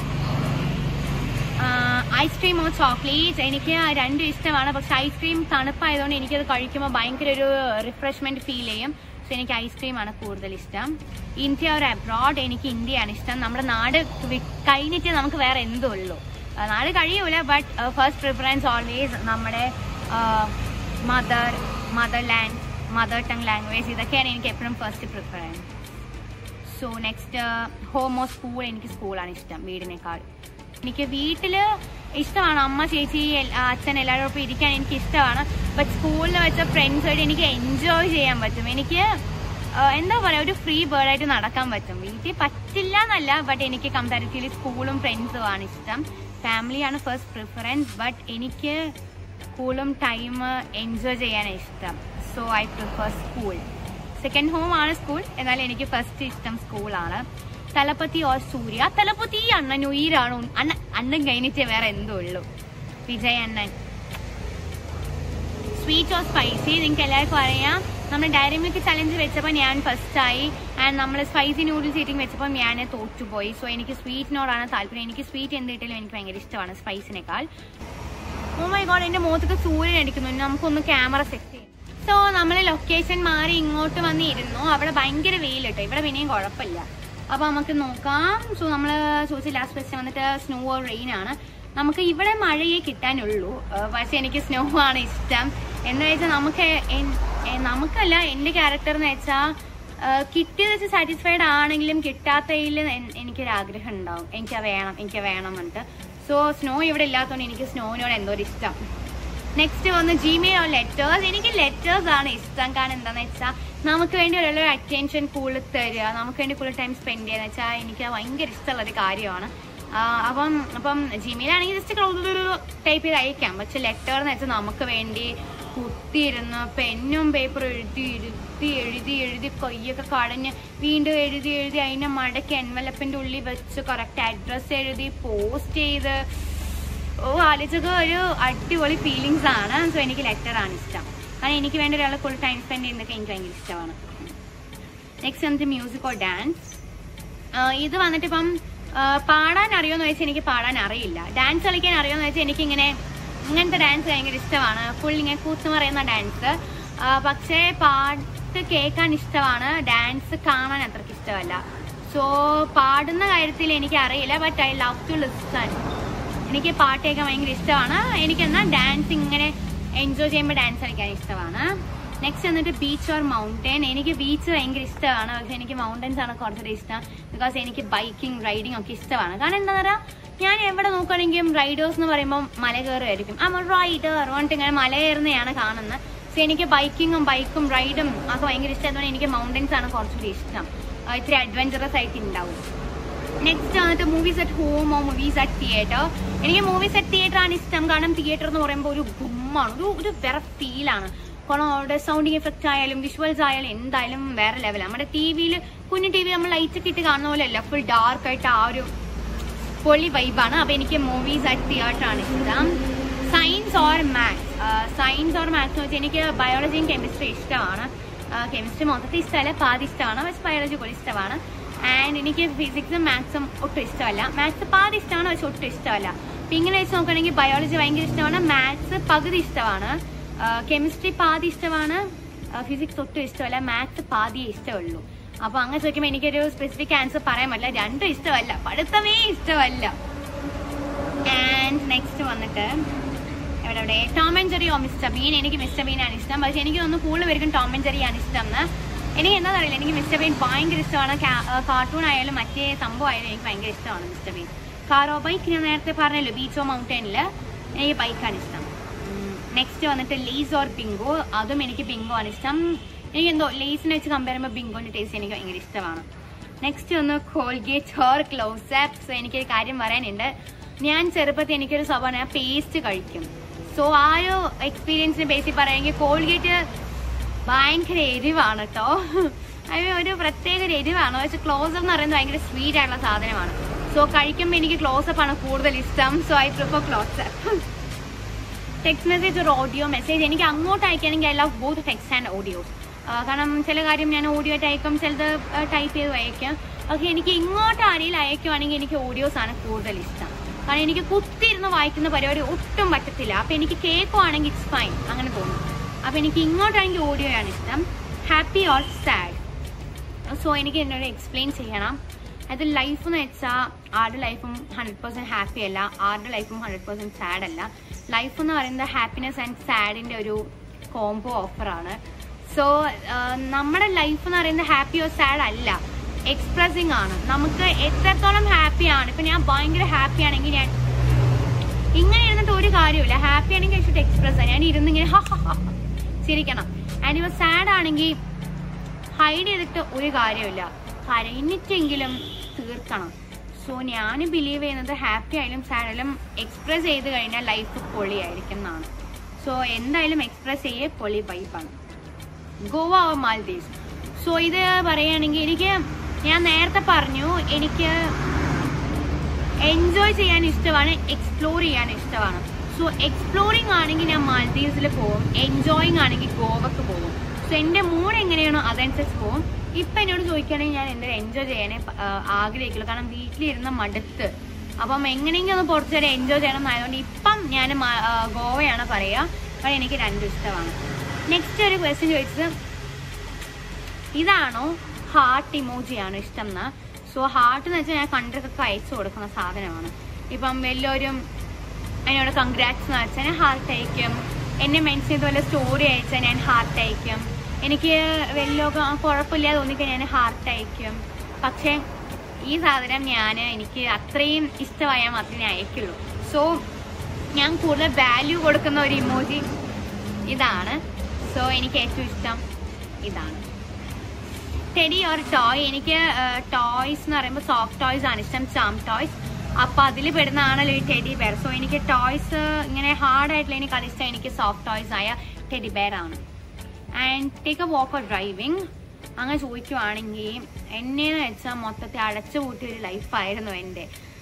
S1: ഐസ്ക്രീം ഓർ ചോക്ലേറ്റ്, എനിക്ക് രണ്ടും ഇഷ്ടമാണ്. പക്ഷെ ഐസ്ക്രീം തണുപ്പായതുകൊണ്ട് എനിക്കത് കഴിക്കുമ്പോൾ ഭയങ്കര ഒരു റിഫ്രഷ്മെന്റ് ഫീൽ ചെയ്യും. സോ എനിക്ക് ഐസ്ക്രീമാണ് കൂടുതൽ ഇഷ്ടം. ഇന്ത്യ ഓർ അബ്രോഡ്, എനിക്ക് ഇന്ത്യയാണ് ഇഷ്ടം. നമ്മുടെ നാട് കഴിഞ്ഞിട്ട് നമുക്ക് വേറെ എന്തോ ഉള്ളൂ. നാട് കഴിയൂല, ബട്ട് ഫസ്റ്റ് പ്രിഫറൻസ് ഓൾവേസ് നമ്മുടെ mother mother land, mother tongue language, ഇതൊക്കെയാണ് എനിക്ക് എപ്പോഴും first preference. So next home or school. എനിക്ക് സ്കൂളാണ് ഇഷ്ടം വീടിനേക്കാൾ. എനിക്ക് വീട്ടിൽ ഇഷ്ടമാണ്, അമ്മ, ചേച്ചി, അച്ഛൻ എല്ലാവരോടൊപ്പം ഇരിക്കാൻ എനിക്ക് ഇഷ്ടമാണ്. ബട്ട് സ്കൂളിൽ വെച്ച ഫ്രണ്ട്സായിട്ട് എനിക്ക് എൻജോയ് ചെയ്യാൻ പറ്റും. എനിക്ക് എന്താ പറയുക, ഒരു ഫ്രീ ബേർഡായിട്ട് നടക്കാൻ പറ്റും. വീട്ടിൽ പറ്റില്ല എന്നല്ല, ബട്ട് എനിക്ക് കമ്പാരിറ്റീവ്ലി സ്കൂളും ഫ്രണ്ട്സും ആണ് ഇഷ്ടം. ഫാമിലിയാണ് ഫസ്റ്റ് പ്രിഫറൻസ്, ബട്ട് എനിക്ക് സ്കൂളും ടൈം എൻജോയ് ചെയ്യാനാണ് ഇഷ്ടം. So I prefer school. Second home ആണ് സ്കൂൾ, എന്നാൽ എനിക്ക് ഫസ്റ്റ് ഇഷ്ടം സ്കൂളാണ്. തലപ്പത്തി ഓർ സൂര്യ. തലപ്പത്തി അണ്ണൻ ഉയരാണ്. അണ്ണ അണ്ണൻ കഴിഞ്ഞിട്ട് വേറെ എന്തോ ഉള്ളൂ. വിജയ് അണ്ണൻ. Sweet or spicy. നിങ്ങൾക്ക് എല്ലാവർക്കും അറിയാം, നമ്മൾ ഡയറി മിൽക്ക് ചലഞ്ച് വെച്ചപ്പോൾ ഞാൻ ഫസ്റ്റായി. ആൻഡ് നമ്മൾ സ്പൈസി നൂഡിൽസ് ഈറ്റിംഗ് വെച്ചപ്പോൾ ഞാൻ തോറ്റുപോയി. സോ എനിക്ക് സ്വീറ്റിനോടാണ് താല്പര്യം. എനിക്ക് സ്വീറ്റ് എന്ത് കിട്ടിയാലും എനിക്ക് ഭയങ്കര ഇഷ്ടമാണ് സ്പൈസിനേക്കാൾ. ഓ മൈ ഗോഡ്, എൻ്റെ മുഖത്തൊക്കെ സൂര്യൻ അടിക്കുന്നു. നമുക്കൊന്ന് ക്യാമറ സെറ്റ് ചെയ്യും. സോ നമ്മൾ ലൊക്കേഷൻ മാറി ഇങ്ങോട്ട് വന്നിരുന്നു. അവിടെ ഭയങ്കര വെയിൽ കേട്ടോ. ഇവിടെ പിന്നെയും കുഴപ്പമില്ല. അപ്പോൾ നമുക്ക് നോക്കാം. സോ നമ്മൾ ചോദിച്ച ലാസ്റ്റ് ക്വസ്റ്റ്യൻ വന്നിട്ട് സ്നോ ഓർ റെയിൻ ആണ്. നമുക്ക് ഇവിടെ മഴയെ കിട്ടാനുള്ളൂ, പക്ഷെ എനിക്ക് സ്നോ ആണ് ഇഷ്ടം. എന്ന് വെച്ചാൽ നമുക്ക് നമുക്കല്ല, എൻ്റെ ക്യാരക്ടർ എന്ന് വെച്ചാൽ കിട്ടിയത് വെച്ച് സാറ്റിസ്ഫൈഡ് ആണെങ്കിലും കിട്ടാത്തതിൽ എനിക്കൊരാഗ്രഹം ഉണ്ടാവും. എനിക്ക് വേണം എനിക്ക് വേണം എന്നിട്ട്. സോ സ്നോ ഇവിടെ ഇല്ലാത്തതുകൊണ്ട് എനിക്ക് സ്നോവിനോട് എന്തോ ഒരു ഇഷ്ടം. നെക്സ്റ്റ് വന്ന് ജിമെയിൽ ഓർ ലെറ്റേഴ്സ്. എനിക്ക് ലെറ്റേഴ്സ് ആണ് ഇഷ്ടം. കാരണം എന്താണെന്ന് വെച്ചാൽ നമുക്ക് വേണ്ടി ഒരു അറ്റൻഷൻ കൂടുതൽ തരിക, നമുക്ക് വേണ്ടി കൂടുതൽ ടൈം സ്പെൻഡ് ചെയ്യുക എന്ന് വെച്ചാൽ എനിക്ക് ഭയങ്കര ഇഷ്ടമുള്ളൊരു കാര്യമാണ്. അപ്പം അപ്പം ജിമെയിലാണെങ്കിൽ ജസ്റ്റ് ടൈപ്പ് ചെയ്ത് അയക്കാം. പക്ഷെ ലെറ്റർ എന്ന് വെച്ചാൽ നമുക്ക് വേണ്ടി കുത്തിയിരുന്ന് പെന്നും പേപ്പറും എഴുതി ഇരുത്തി എഴുതി എഴുതി കൊയ്യൊക്കെ കടഞ്ഞ് വീണ്ടും എഴുതി എഴുതി അതിനെ മടക്കി എൻവലപ്പിൻ്റെ ഉള്ളിൽ വെച്ച് കറക്റ്റ് അഡ്രസ്സ് എഴുതി പോസ്റ്റ് ചെയ്ത്, ഓ ആലോചിച്ചൊക്കെ ഒരു അടിപൊളി ഫീലിങ്സ് ആണ്. സോ എനിക്ക് ലെറ്ററാണ് ഇഷ്ടം. കാരണം എനിക്ക് വേണ്ടി ഒരാളെ ഫുൾ ടൈം സ്പെൻഡ് ചെയ്യുന്നതൊക്കെ എനിക്ക് ഭയങ്കര ഇഷ്ടമാണ്. നെക്സ്റ്റ് വന്നിട്ട് മ്യൂസിക് ഓർ ഡാൻസ്. ഇത് വന്നിട്ട് ഇപ്പം പാടാൻ അറിയുമെന്ന് വെച്ചാൽ എനിക്ക് പാടാൻ അറിയില്ല. ഡാൻസ് കളിക്കാൻ അറിയുമെന്ന് വെച്ചാൽ എനിക്കിങ്ങനെ ഇങ്ങനത്തെ ഡാൻസ് ഭയങ്കര ഇഷ്ടമാണ്. ഫുൾ ഇങ്ങനെ കൂത്ത് പറയുന്ന ഡാൻസ്. പക്ഷേ പാട്ട് കേൾക്കാൻ ഇഷ്ടമാണ്, ഡാൻസ് കാണാൻ അത്രയ്ക്ക് ഇഷ്ടമല്ല. സോ പാടുന്ന കാര്യത്തിൽ എനിക്ക് അറിയില്ല, but I love to listen. എനിക്ക് പാട്ട് കേൾക്കാൻ ഭയങ്കര ഇഷ്ടമാണ്. എനിക്കെന്നാൽ ഡാൻസ് ഇങ്ങനെ എൻജോയ് ചെയ്യുമ്പോൾ ഡാൻസ് കളിക്കാൻ ഇഷ്ടമാണ്. നെക്സ്റ്റ് വന്നിട്ട് ബീച്ച് ഓർ മൗണ്ടൻ. എനിക്ക് ബീച്ച് ഭയങ്കര ഇഷ്ടമാണ്, പക്ഷെ എനിക്ക് മൗണ്ടൻസ് ആണ് കുറച്ചുകൂടി ഇഷ്ടം. ബിക്കോസ് എനിക്ക് ബൈക്കിംഗ് റൈഡിങ് ഒക്കെ ഇഷ്ടമാണ്. കാരണം എന്താ പറയുക, ഞാൻ എവിടെ നോക്കുകയാണെങ്കിലും റൈഡേഴ്സ് എന്ന് പറയുമ്പോൾ മല കയറുമായിരിക്കും. ആ റൈഡർ പറഞ്ഞിട്ട് ഇങ്ങനെ മല കയറുന്നതാണ് കാണുന്നത്. സോ എനിക്ക് ബൈക്കിങ്ങും ബൈക്കും റൈഡും ഒക്കെ ഭയങ്കര ഇഷ്ടമായതുകൊണ്ട് എനിക്ക് മൗണ്ടൻസ് ആണ് കുറച്ചുകൂടി ഇഷ്ടം. ഇത്തിരി അഡ്വഞ്ചറസ് ആയിട്ട് ഉണ്ടാവും. നെക്സ്റ്റ് വന്നിട്ട് movies at home or movies at theatre. എനിക്ക് മൂവീസ് അറ്റ് തിയേറ്റർ ആണ് ഇഷ്ടം. കാരണം തിയേറ്റർ എന്ന് പറയുമ്പോൾ ഒരു ഗുമ്മാണ്, ഒരു ഒരു വേറെ ഫീലാണ്. കാരണം അവിടെ സൗണ്ടിങ് എഫക്റ്റ് ആയാലും വിഷ്വൽസ് ആയാലും എന്തായാലും വേറെ ലെവലാണ്. നമ്മുടെ ടി വിയിൽ കുഞ്ഞു ടി വി നമ്മൾ ലൈറ്റ് ഒക്കെ ഇട്ട് കാണുന്ന പോലെ അല്ല, ഫുൾ ഡാർക്ക് ആയിട്ട് ആ ഒരു പൊളി വൈബാണ്. അപ്പോൾ എനിക്ക് മൂവീസ് അറ്റ് തിയേറ്റർ ആണ് ഇഷ്ടം. Science or maths. Science or maths എന്ന് വെച്ചാൽ എനിക്ക് ബയോളജിയും കെമിസ്ട്രി ഇഷ്ടമാണ്. കെമിസ്ട്രി മൊത്തത്തിൽ ഇഷ്ടമല്ല, പാതി ഇഷ്ടമാണ്, പക്ഷെ ബയോളജി കൂടി ഇഷ്ടമാണ്. ആൻഡ് എനിക്ക് ഫിസിക്സും മാത്സും ഒട്ടും ഇഷ്ടമല്ല. മാത്സ് പാതി ഇഷ്ടമാണ്, പക്ഷെ ഒട്ടും ഇഷ്ടമല്ല. അപ്പം ഇങ്ങനെ വെച്ച് നോക്കുകയാണെങ്കിൽ ബയോളജി ഭയങ്കര ഇഷ്ടമാണ്, മാത്സ് പകുതി ഇഷ്ടമാണ്, കെമിസ്ട്രി പാതി ഇഷ്ടമാണ്, ഫിസിക്സ് ഒട്ടും ഇഷ്ടമല്ല, മാത്സ് പാതിയേ ഇഷ്ടമുള്ളൂ. അപ്പോൾ അങ്ങനെ ചോദിക്കുമ്പോൾ എനിക്കൊരു സ്പെസിഫിക് ആൻസർ പറയാൻ പറ്റില്ല. രണ്ടും ഇഷ്ടമല്ല, പഠിത്തമേ ഇഷ്ടമല്ല. ആൻഡ് നെക്സ്റ്റ് വന്നിട്ട് എവിടെ എവിടെ Tom and Jerry or mister Bean. എനിക്ക് മിസ്റ്റർ ബീൻ ആണ് ഇഷ്ടം. പക്ഷെ എനിക്ക് തോന്നുന്നു കൂടുതൽ പേർക്കും ടോം ആൻഡ് ജെറി ആണ് ഇഷ്ടം എന്ന്. എനിക്ക് എന്താണെന്ന് അറിയില്ല, എനിക്ക് മിസ്റ്റർ ബീൻ ഭയങ്കര ഇഷ്ടമാണ്. കാർട്ടൂൺ ആയാലും മറ്റേ സംഭവം ആയാലും എനിക്ക് ഭയങ്കര ഇഷ്ടമാണ് മിസ്റ്റർ ബീൻ. കാറോ ബൈക്ക് ഞാൻ നേരത്തെ പറഞ്ഞല്ലോ, ബീച്ചോ മൗണ്ടൈനിൽ എനിക്ക് ബൈക്കാണ് ഇഷ്ടം. നെക്സ്റ്റ് വന്നിട്ട് ലേസ് ഓർ ബിങ്കോ. അതും എനിക്ക് ബിങ്കോ ആണ് ഇഷ്ടം. എനിക്ക് എന്തോ ലേസിനെ വെച്ച് കമ്പയർ ചെയ്യുമ്പോൾ ബിങ്കോന്റെ ടേസ്റ്റ് എനിക്ക് ഭയങ്കര ഇഷ്ടമാണ്. നെക്സ്റ്റ് ഒന്ന് കോൾഗേറ്റ് ഹെയർ ക്ലോസപ്സ്. എനിക്കൊരു കാര്യം പറയാനുണ്ട്. ഞാൻ ചെറുപ്പത്തിൽ എനിക്കൊരു സ്വഭാവം, ഞാൻ പേസ്റ്റ് കഴിക്കും. സോ ആ ഒരു എക്സ്പീരിയൻസിനെ ബേസിൽ പറയുമെങ്കിൽ കോൾഗേറ്റ് ഭയങ്കര എരിവാണ് കേട്ടോ. അത് ഒരു പ്രത്യേക ഒരു എരിവാണ്. പക്ഷെ ക്ലോസപ്പ് എന്ന് പറയുന്നത് ഭയങ്കര സ്വീറ്റ് ആയിട്ടുള്ള സാധനമാണ്. സോ കഴിക്കുമ്പോൾ എനിക്ക് ക്ലോസപ്പ് ആണ് കൂടുതൽ ഇഷ്ടം. So I prefer Closeup. Text message ഒരു ഓഡിയോ മെസ്സേജ്. എനിക്ക് അങ്ങോട്ട് അയക്കുകയാണെങ്കിൽ I love both text and audios. കാരണം ചില കാര്യം ഞാൻ ഓഡിയോ ആയിട്ട് അയക്കും, ചിലത് ടൈപ്പ് ചെയ്ത് അയക്കും. പക്ഷെ എനിക്ക് ഇങ്ങോട്ട് ആരെങ്കിലും അയക്കുവാണെങ്കിൽ എനിക്ക് ഓഡിയോസ് ആണ് കൂടുതൽ ഇഷ്ടം. കാരണം എനിക്ക് കുത്തിയിരുന്ന് വായിക്കുന്ന പരിപാടി ഒട്ടും പറ്റത്തില്ല. അപ്പം എനിക്ക് കേൾക്കുവാണെങ്കിൽ ഇറ്റ്സ് ഫൈൻ, അങ്ങനെ തോന്നും. അപ്പം എനിക്ക് ഇങ്ങോട്ടാണെങ്കിൽ ഓഡിയോ ആണ് ഇഷ്ടം. Happy or sad. സോ എനിക്ക് എന്നോട് എക്സ്പ്ലെയിൻ ചെയ്യണം. അത് ലൈഫ് എന്ന് വെച്ചാൽ ആരുടെ ലൈഫും ഹൺഡ്രഡ് പെർസെൻറ്റ് ഹാപ്പി അല്ല, ആരുടെ ലൈഫും ഹൺഡ്രഡ് പെർസെൻറ്റ് സാഡ് അല്ല. ലൈഫ് എന്ന് പറയുന്നത് ഹാപ്പിനെസ് ആൻഡ് സാഡിൻ്റെ ഒരു കോംബോ ഓഫറാണ്. സോ നമ്മുടെ ലൈഫ് എന്ന് പറയുന്നത് ഹാപ്പി ഓർ സാഡ് അല്ല, എക്സ്പ്രസിങ് ആണ്. നമുക്ക് എത്രത്തോളം ഹാപ്പിയാണ്. ഇപ്പം ഞാൻ ഭയങ്കര ഹാപ്പി ആണെങ്കിൽ ഞാൻ ഇങ്ങനെ ഇരുന്നിട്ട് ഒരു കാര്യമില്ല. ഹാപ്പി ആണെങ്കിൽ ഐ ഷുഡ് എക്സ്പ്രസ്. ഞാൻ ഇരുന്നിങ്ങനെ ഹ ഹ ചിരിക്കണം. ആൻഡ് ഇവ സാഡ് ആണെങ്കിൽ ഹൈഡ് ചെയ്തിട്ട് ഒരു കാര്യമില്ല, കരഞ്ഞിട്ടെങ്കിലും തീർക്കണം. സോ ഞാൻ ബിലീവ് ചെയ്യുന്നത് ഹാപ്പി ആയാലും സാഡ് ആയാലും എക്സ്പ്രസ് ചെയ്ത് കഴിഞ്ഞാൽ ലൈഫ് പൊളിയായിരിക്കും എന്നാണ്. സോ എന്തായാലും എക്സ്പ്രസ് ചെയ്യേ പൊളി വൈബാണ്. ഗോവ ഓർ മാൽദീവ്സ്. സോ ഇത് പറയുകയാണെങ്കിൽ എനിക്ക് ഞാൻ നേരത്തെ പറഞ്ഞു എനിക്ക് എൻജോയ് ചെയ്യാൻ ഇഷ്ടമാണ്, എക്സ്പ്ലോർ ചെയ്യാൻ ഇഷ്ടമാണ്. സോ എക്സ്പ്ലോറിങ് ആണെങ്കിൽ ഞാൻ മാൽദീവ്സിൽ പോകും, എൻജോയിങ് ആണെങ്കിൽ ഗോവക്ക് പോകും. സോ എൻ്റെ മൂഡ് എങ്ങനെയാണോ അതനുസരിച്ച് പോകും. ഇപ്പം എന്നോട് ചോദിക്കുകയാണെങ്കിൽ ഞാൻ എന്തായാലും എൻജോയ് ചെയ്യാനേ ആഗ്രഹിക്കുള്ളൂ. കാരണം വീട്ടിലിരുന്ന മടുത്ത്. അപ്പം എങ്ങനെയെങ്കിലും ഒന്ന് പുറത്തു വരെ എൻജോയ് ചെയ്യണം എന്നായതുകൊണ്ട് ഇപ്പം ഞാൻ ഗോവയാണ് പറയുക. അപ്പം എനിക്ക് രണ്ടും ഇഷ്ടമാണ്. നെക്സ്റ്റ് ഒരു ക്വസ്റ്റ്യൻ ചോദിച്ചത് ഇതാണോ ഹാർട്ട് ഇമോജിയാണ് ഇഷ്ടം എന്ന്. സോ ഹാർട്ട് എന്ന് വെച്ചാൽ ഞാൻ കണ്ടൊക്കെ അയച്ചു കൊടുക്കുന്ന സാധനമാണ്. ഇപ്പം എല്ലാവരും എന്നോട് കൺഗ്രാറ്റ്സ് എന്ന് വെച്ചാൽ ഞാൻ ഹാർട്ട് അയക്കും. എന്നെ മെൻഷൻ ചെയ്ത പോലെ സ്റ്റോറി അയച്ചാൽ ഞാൻ ഹാർട്ട് അയക്കും. എനിക്ക് വലിയ കുഴപ്പമില്ലാതെ തോന്നിക്കഴിഞ്ഞാൽ ഞാൻ ഹാർട്ട് അയക്കും. പക്ഷേ ഈ സാധനം ഞാൻ എനിക്ക് അത്രയും ഇഷ്ടമായാൽ മാത്രമേ ഞാൻ അയക്കുള്ളൂ. സോ ഞാൻ കൂടുതൽ വാല്യൂ കൊടുക്കുന്ന ഒരു ഇമോജി ഇതാണ്. സോ എനിക്ക് ഏറ്റവും ഇഷ്ടം ഇതാണ്. Teddy or toy. എനിക്ക് ടോയ്സ് എന്ന് പറയുമ്പോൾ സോഫ്റ്റ് ടോയ്സ് ആണ് ഇഷ്ടം, ചാം ടോയ്സ്. അപ്പം അതിൽ പെടുന്നതാണല്ലോ ഈ ടെഡി ബെയർ. സോ എനിക്ക് ടോയ്സ് ഇങ്ങനെ ഹാർഡായിട്ടുള്ള എനിക്ക് അതിഷ്ടം എനിക്ക് സോഫ്റ്റ് ടോയ്സ് ആയ ടെഡി ബെയർ ആണ്. And take a walk or driving അങ്ങനെ ചോദിക്കുവാണെങ്കിൽ എന്നെന്ന് വെച്ചാൽ മൊത്തത്തിൽ അടച്ചു കൂട്ടിയ ഒരു ലൈഫായിരുന്നു എൻ്റെ.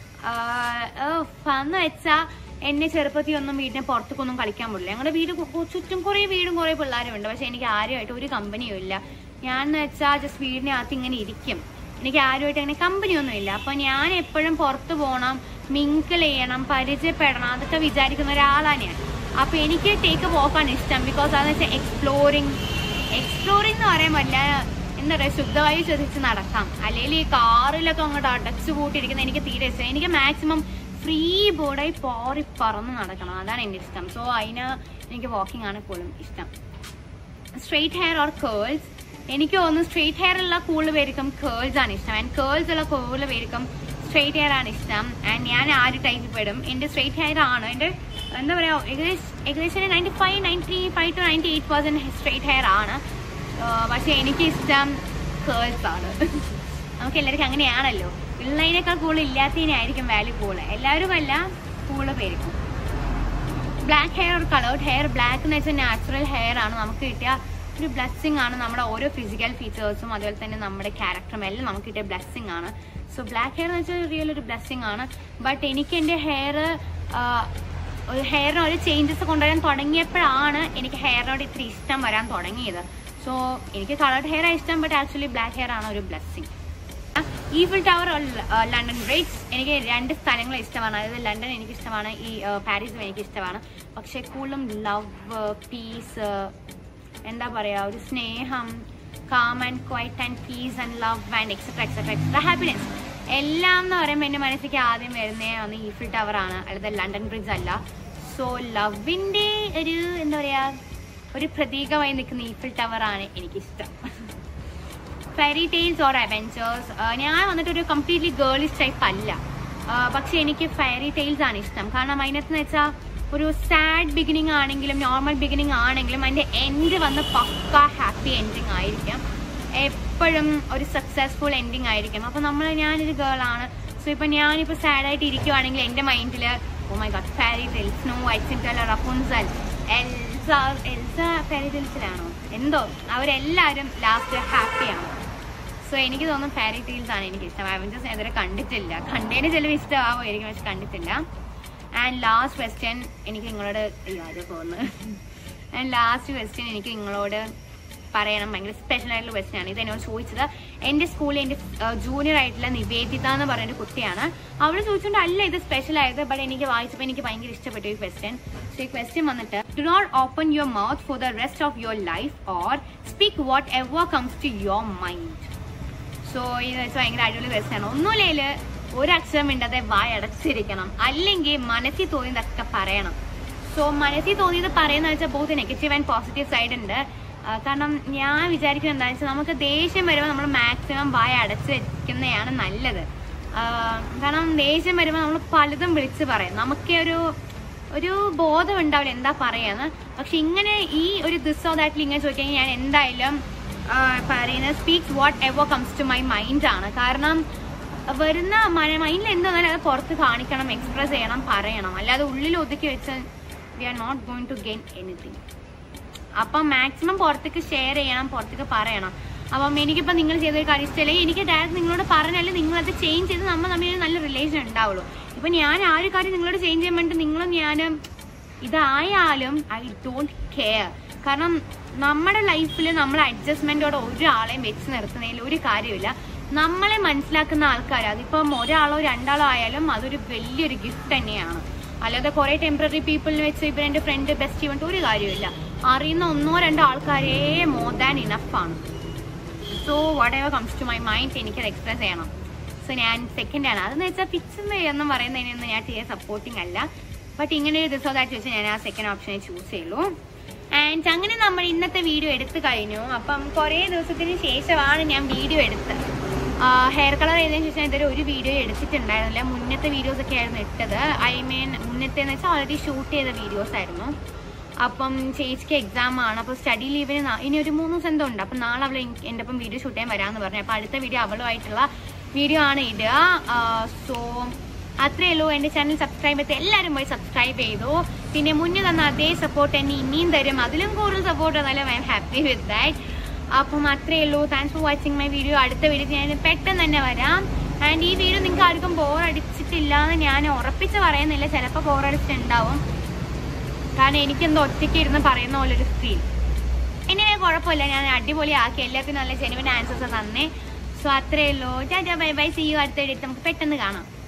S1: എന്ന് വെച്ചാൽ എന്നെ ചെറുപ്പത്തിൽ ഒന്നും വീടിനെ പുറത്തേക്കൊന്നും കളിക്കാൻ പറ്റില്ല. ഞങ്ങളുടെ വീട് ചുറ്റും കുറേ വീടും കുറേ പിള്ളേരും ഉണ്ട്. പക്ഷെ എനിക്ക് ആരുമായിട്ട് ഒരു കമ്പനിയും ഇല്ല. ഞാൻ എന്ന് വെച്ചാൽ ജസ്റ്റ് വീടിനകത്ത് ഇങ്ങനെ ഇരിക്കും. എനിക്ക് ആരുമായിട്ട് അങ്ങനെ കമ്പനിയൊന്നും ഇല്ല. അപ്പം ഞാൻ എപ്പോഴും പുറത്ത് പോകണം, മിങ്കിൾ ചെയ്യണം, പരിചയപ്പെടണം, അതൊക്കെ വിചാരിക്കുന്ന ഒരാളാണ് ഞാൻ. അപ്പം എനിക്ക് ടേക്ക് പോക്കാണ് ഇഷ്ടം. ബിക്കോസ് അതെന്ന് വെച്ചാൽ എക്സ്പ്ലോറിങ് എക്സ്പ്ലോറിങ് എന്ന് പറയാൻ പറ്റില്ല, എന്താ പറയുക, ശുദ്ധമായി ശ്രദ്ധിച്ച് നടക്കാം. അല്ലെങ്കിൽ ഈ കാറിലൊക്കെ അങ്ങോട്ട് അടച്ചു കൂട്ടിയിരിക്കുന്ന എനിക്ക് തീരെ ഇഷ്ടം. എനിക്ക് മാക്സിമം ഫ്രീ ബോർഡായി പോറി പറന്ന് നടക്കണം, അതാണ് എൻ്റെ ഇഷ്ടം. സോ അതിന് എനിക്ക് വാക്കിംഗ് ആണ് കൂടുതലും ഇഷ്ടം. Straight hair or curls. എനിക്ക് തോന്നുന്നു സ്ട്രെയിറ്റ് ഹെയർ ഉള്ള കൂടുതൽ പേർക്കും കേൾസ് ആണ് ഇഷ്ടം. ആൻഡ് കേൾസ് ഉള്ള കൂടുതൽ പേർക്കും സ്ട്രെയിറ്റ് ഹെയർ ആണ് ഇഷ്ടം. ആൻഡ് ഞാൻ ആ ഒരു ടൈപ്പിൽ പെടും. എൻ്റെ സ്ട്രെയിറ്റ് ഹെയർ ആണ്. എൻ്റെ എന്താ പറയുക, ഏകദേശം ഏകദേശം ninety five ninety five to ninety eight percent straight hair ആണ്. പക്ഷെ എനിക്കിഷ്ടം കേൾസ് ആണ്. നമുക്ക് എല്ലാവർക്കും അങ്ങനെയാണല്ലോ. ഉള്ളതിനേക്കാൾ കൂടുതൽ ഇല്ലാത്തതിനായിരിക്കും വാല്യൂ കൂടുതൽ. എല്ലാവരും അല്ല, കൂടുതൽ പേർക്കും. ബ്ലാക്ക് ഹെയർ ഒരു കളേർഡ് ഹെയർ. ബ്ലാക്ക് എന്ന് വെച്ചാൽ നാച്ചുറൽ ഹെയർ ആണ്. നമുക്ക് കിട്ടിയ ഒരു ബ്ലെസ്സിങ് ആണ്. നമ്മുടെ ഓരോ ഫിസിക്കൽ ഫീച്ചേഴ്സും അതുപോലെ തന്നെ നമ്മുടെ ക്യാരക്ടറും എല്ലാം നമുക്ക് കിട്ടിയ ബ്ലെസ്സിങ് ആണ്. സോ ബ്ലാക്ക് ഹെയർ എന്ന് വെച്ചാൽ റിയൽ ഒരു ബ്ലെസ്സിങ് ആണ്. ബട്ട് എനിക്ക് എൻ്റെ ഹെയർ ഒരു ഹെയറിന് ഒരു ചേഞ്ചസ് കൊണ്ടുവരാൻ തുടങ്ങിയപ്പോഴാണ് എനിക്ക് ഹെയറിനോട് ഇത്തിരി ഇഷ്ടം വരാൻ തുടങ്ങിയത്. സോ എനിക്ക് കളർഡ് ഹെയർ ഇഷ്ടം, ബട്ട് ആക്ച്വലി ബ്ലാക്ക് ഹെയർ ആണ് ഒരു blessing. Eiffel Tower London Bridge. എനിക്ക് രണ്ട് സ്ഥലങ്ങൾ ഇഷ്ടമാണ്. അതായത് ലണ്ടൻ എനിക്കിഷ്ടമാണ്, ഈ പാരീസും എനിക്കിഷ്ടമാണ്. പക്ഷെ കൂടുതലും ലവ്, പീസ്, എന്താ പറയുക, ഒരു സ്നേഹം, calm and quiet and peace and love and etcetera etcetera etcetera happiness. എല്ലാം എന്ന് പറയുമ്പോൾ എൻ്റെ മനസ്സിലേക്ക് ആദ്യം വരുന്നേ ഒന്ന് ഈഫിൽ ടവർ ആണ്, അല്ലാതെ ലണ്ടൻ ബ്രിഡ്ജ് അല്ല. സോ ലവിൻ്റെ ഒരു എന്താ പറയുക ഒരു പ്രതീകമായി നിൽക്കുന്ന ഈഫിൽ ടവർ ആണ് എനിക്കിഷ്ടം. ഫെയറി ടെയിൽസ് ഓർ അഡ്വെഞ്ചേഴ്സ്, ഞാൻ വന്നിട്ട് ഒരു കംപ്ലീറ്റ്ലി ഗേളിഷ് ടൈപ്പ് അല്ല, പക്ഷെ എനിക്ക് ഫെയറി ടെയിൽസ് ആണ് ഇഷ്ടം. കാരണം അതിനകത്ത് വെച്ചാൽ ഒരു സാഡ് ബിഗിനിങ് ആണെങ്കിലും നോർമൽ ബിഗിനിങ് ആണെങ്കിലും അതിൻ്റെ എൻഡ് വന്ന് പക്ക ഹാപ്പി എൻഡിങ് ആയിരിക്കും, എപ്പോഴും ഒരു സക്സസ്ഫുൾ എൻഡിങ് ആയിരിക്കും. അപ്പോൾ നമ്മൾ ഞാനൊരു ഗേളാണ്, സോ ഇപ്പം ഞാനിപ്പോൾ സാഡായിട്ട് ഇരിക്കുവാണെങ്കിൽ എൻ്റെ മൈൻഡിൽ oh my God fairy tales, Snow White, Cinderella, Rapunzel, Elsa Elsa fairy ടെയിൽസിലാണോ എന്തോ അവരെല്ലാവരും ലാസ്റ്റ് ഹാപ്പിയാണ്. സോ എനിക്ക് തോന്നുന്നു ഫെയറി ടെയിൽസ് ആണ് എനിക്കിഷ്ടം. അവഞ്ചേഴ്സ് എതിരെ കണ്ടിട്ടില്ല, കണ്ടതിന് ചിലവ് ഇഷ്ടമാവുമായിരിക്കും പക്ഷെ കണ്ടിട്ടില്ല. ആൻഡ് ലാസ്റ്റ് ക്വസ്റ്റ്യൻ എനിക്ക് നിങ്ങളോട് അയ്യോ പോകുന്നത് ആൻഡ് ലാസ്റ്റ് ക്വസ്റ്റ്യൻ എനിക്ക് നിങ്ങളോട് പറയണം, ഭയങ്കര സ്പെഷ്യൽ ആയിട്ടുള്ള ക്വസ്റ്റ്യൻ ആണ്. ഇത് എന്നോട് ചോദിച്ചത് എൻ്റെ സ്കൂളിൽ എൻ്റെ ജൂനിയർ ആയിട്ടുള്ള നിവേദിത എന്ന് പറയുന്ന കുട്ടിയാണ്. അവൾ ചോദിച്ചുകൊണ്ട് അല്ല ഇത് സ്പെഷ്യൽ ആയത്, ബട്ട് എനിക്ക് വായിച്ചപ്പോൾ എനിക്ക് ഭയങ്കര ഇഷ്ടപ്പെട്ടു ഈ ക്വസ്റ്റ്യൻ. സോ ഈ ക്വസ്റ്റ്യൻ വന്നിട്ട് do not open your mouth for the rest of your life or speak whatever comes to your mind. So ഇത് വെച്ചാൽ ഭയങ്കര അടിപൊളി ക്വസ്റ്റ്യൻ ആണ്. ഒന്നുമില്ല ഒരക്ഷരം മിണ്ടാതെ വായ അടച്ചിരിക്കണം, അല്ലെങ്കിൽ മനസ്സിൽ തോന്നിയതൊക്കെ പറയണം. സോ മനസ്സിൽ തോന്നിയത് പറയുന്ന വെച്ചാൽ both negative and positive side ഉണ്ട്. കാരണം ഞാൻ വിചാരിക്കുന്നത് എന്താണെന്ന് വെച്ചാൽ നമുക്ക് ദേഷ്യം വരുമ്പോൾ നമ്മൾ മാക്സിമം വായ അടച്ച് വെക്കുന്നതാണ് നല്ലത്. കാരണം ദേഷ്യം വരുമ്പോൾ നമ്മൾ പലതും വിളിച്ച് പറയും, നമുക്കേ ഒരു ഒരു ബോധം ഉണ്ടാവില്ല എന്താ പറയാന്ന്. പക്ഷെ ഇങ്ങനെ ഈ ഒരു ദിസ് ഓർ ദാറ്റിൽ ഇങ്ങനെ ചോദിക്കാൻ ഞാൻ എന്തായാലും പറയുന്നത് speak whatever comes to my mind ആണ്. കാരണം വരുന്ന മൈൻഡിൽ എന്താണെന്നാലും അത് പുറത്ത് കാണിക്കണം, എക്സ്പ്രസ് ചെയ്യണം, പറയണം. അല്ലാതെ ഉള്ളിൽ ഒതുക്കി വെച്ചാൽ we are not going to gain anything. അപ്പം മാക്സിമം പുറത്തേക്ക് ഷെയർ ചെയ്യണം, പുറത്തേക്ക് പറയണം. അപ്പം എനിക്കിപ്പോൾ നിങ്ങൾ ചെയ്തൊരു കാര്യം ഇഷ്ടമല്ലെങ്കിൽ എനിക്ക് ഡയറക്റ്റ് നിങ്ങളോട് പറഞ്ഞാൽ നിങ്ങളത് ചേഞ്ച് ചെയ്ത് നമ്മൾ തമ്മിൽ നല്ല റിലേഷൻ ഉണ്ടാവുള്ളൂ. ഇപ്പം ഞാൻ ആ ഒരു കാര്യം നിങ്ങളോട് ചേഞ്ച് ചെയ്യാൻ വേണ്ടി നിങ്ങളും ഞാനും ഇതായാലും ഐ ഡോണ്ട് കെയർ. കാരണം നമ്മുടെ ലൈഫിൽ നമ്മൾ അഡ്ജസ്റ്റ്മെന്റോടെ ഒരാളെയും വെച്ച് നിർത്തുന്നതിൽ ഒരു കാര്യമില്ല. നമ്മളെ മനസ്സിലാക്കുന്ന ആൾക്കാർ, അതിപ്പം ഒരാളോ രണ്ടാളോ ആയാലും അതൊരു വലിയൊരു ഗിഫ്റ്റ് തന്നെയാണ്. അല്ലാതെ കുറെ ടെമ്പററി പീപ്പിളിനെ വെച്ച് ഇപ്പം എൻ്റെ ഫ്രണ്ട് ബെസ്റ്റ് ഇവന്റ് ഒരു കാര്യമില്ല. അറിയുന്ന ഒന്നോ രണ്ടോ ആൾക്കാരേ മോർ ദാൻ ഇനഫ് ആണ്. So whatever comes to my mind എനിക്കത് എക്സ്പ്രസ് ചെയ്യണം. സോ ഞാൻ സെക്കൻഡ് ആണ്. അതെന്ന് വെച്ചാൽ പിച്ചെന്ന് എന്നും പറയുന്നതിനൊന്നും ഞാൻ തീരെ സപ്പോർട്ടിങ് അല്ല. ബട്ട് ഇങ്ങനെ ഒരു ദിവസം അതായിട്ട് വെച്ച് ഞാൻ ആ സെക്കൻഡ് ഓപ്ഷനെ ചൂസ് ചെയ്യുള്ളൂ. ആൻഡ് അങ്ങനെ നമ്മൾ ഇന്നത്തെ വീഡിയോ എടുത്തു കഴിഞ്ഞു. അപ്പം കുറേ ദിവസത്തിന് ശേഷമാണ് ഞാൻ വീഡിയോ എടുത്തത്. ഹെയർ കളർ ചെയ്തതിന് ശേഷം ഇതുവരെ ഒരു വീഡിയോ എടുത്തിട്ടുണ്ടായിരുന്നില്ല. മുന്നത്തെ വീഡിയോസ് ഒക്കെ ആയിരുന്നു ഇട്ടത്. ഐ മീൻ മുന്നത്തെ എന്ന് വെച്ചാൽ ഓൾറെഡി ഷൂട്ട് ചെയ്ത വീഡിയോസ് ആയിരുന്നു. അപ്പം ചേച്ചിക്ക് എക്സാം ആണ്, അപ്പോൾ സ്റ്റഡി ലീവിന് ഇനി ഒരു മൂന്ന് ദിവസം എന്തോ ഉണ്ട്. അപ്പം നാളെ അവൾ എൻ്റെ ഒപ്പം വീഡിയോ ഷൂട്ട് ചെയ്യാൻ വരാമെന്ന് പറഞ്ഞു. അപ്പോൾ അടുത്ത വീഡിയോ അവളുമായിട്ടുള്ള വീഡിയോ ആണ് ഇടുക. സോ അത്രയേ ഉള്ളൂ. എൻ്റെ ചാനൽ സബ്സ്ക്രൈബ് ചെയ്ത് എല്ലാവരും പോയി സബ്സ്ക്രൈബ് ചെയ്തു. പിന്നെ മുന്നേ തന്ന അതേ സപ്പോർട്ട് എന്നെ ഇനിയും തരും, അതിലും കൂടുതൽ സപ്പോർട്ട് തന്നാലും I am happy with that. അപ്പം അത്രയേ ഉള്ളൂ. Thanks for watching my video. അടുത്ത വീഡിയോ ഞാൻ പെട്ടെന്ന് തന്നെ വരാം. ആൻഡ് ഈ വീഡിയോ നിങ്ങൾക്ക് ആർക്കും ബോറടിച്ചിട്ടില്ല എന്ന് ഞാൻ ഉറപ്പിച്ച് പറയുന്നില്ല. ചിലപ്പോൾ ബോറടിച്ചിട്ടുണ്ടാവും, കാരണം എനിക്കെന്തോ ഒറ്റയ്ക്ക് ഇരുന്ന് പറയുന്ന പോലെ ഒരു ഫീൽ. എന്നെ കുഴപ്പമില്ല, ഞാൻ അടിപൊളിയാക്കി, എല്ലാത്തിനും നല്ല ജെനുവിൻ ആൻസേഴ്സ് തന്നെ. സോ അത്രയേ ഉള്ളൂ. Tata bye bye, see you. അടുത്ത വീഡിയോ നമുക്ക് പെട്ടെന്ന് കാണാം.